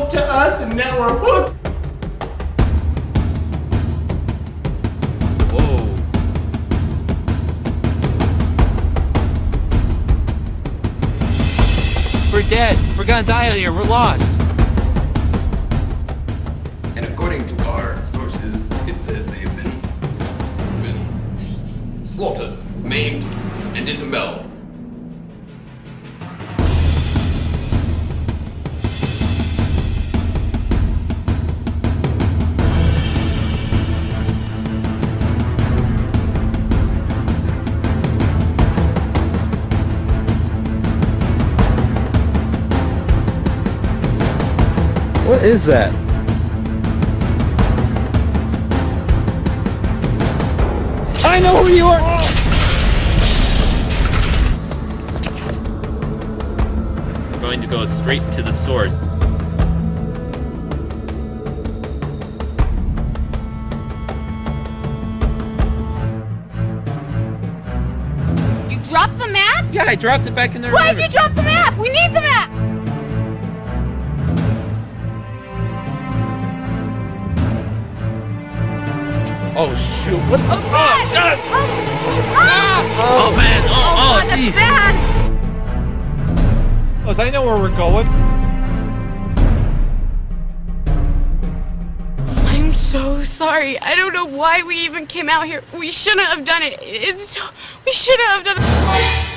hook to us and now we're hooked. Whoa. We're dead. We're gonna die out here. We're lost. And according to our sources, it says they have been slaughtered, maimed, and disemboweled. What is that? I know who you are! We're going to go straight to the source. You dropped the map? Yeah, I dropped it back in the Why'd you drop the map? We need the map! Oh shoot! What the? Oh God! Oh man! Oh that's jeez! bad! Oh, so I know where we're going. I'm so sorry. I don't know why we even came out here. We shouldn't have done it. We shouldn't have done it.